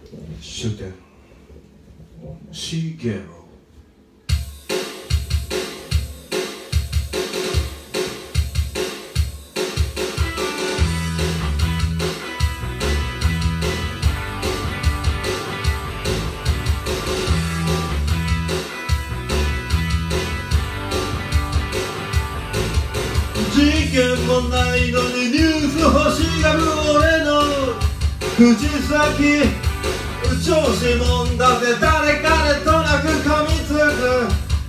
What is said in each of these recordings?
終点シーゲロ事件もないのにニュース欲しがる俺の口先調子もんだぜ誰彼となく噛みつく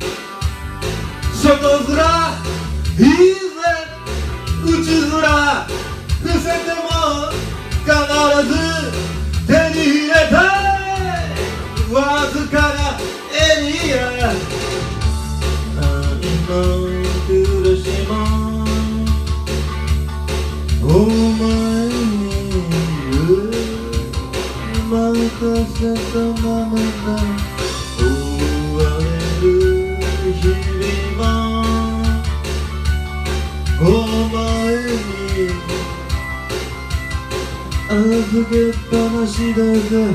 外面いいぜ内面伏せても必ず手に入れたいわずかなエリア何の苦しもお前に任せたままだ追われる日々もお前に預けっぱなしだぜ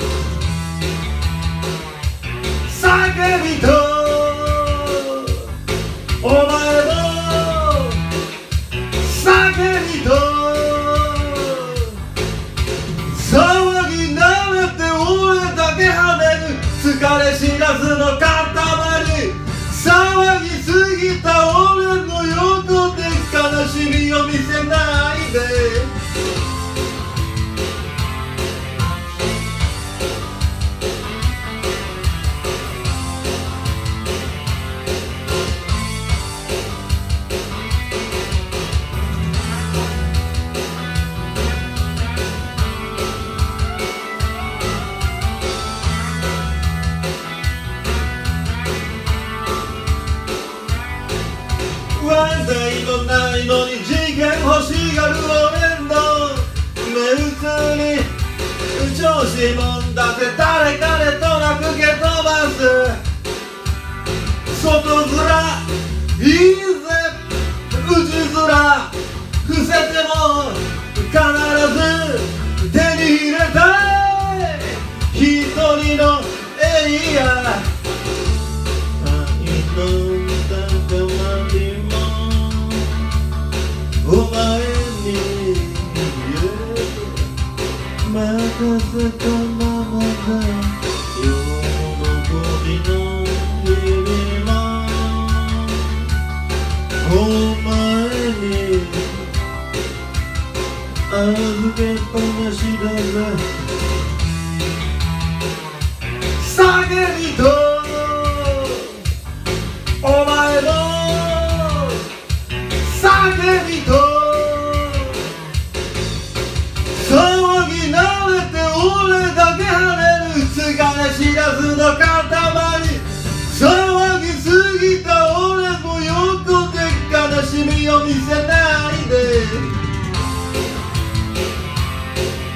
叫びとお前の叫びと騒ぎなめて俺だけ跳ねる疲れ知らずの塊騒ぎすぎた俺の横で悲しみを見せないで問題もないのに事件欲しがる俺の目移り調子もんだぜ誰彼となく蹴飛ばす外面いいぜ内面伏せても必ず手に入れたい一人のエリアお前に任せたままだ喜びの日々もお前に預けっぱなしだぜ叫びとお前の叫びと騒ぎ慣れて俺だけ跳ねる疲れ知らずの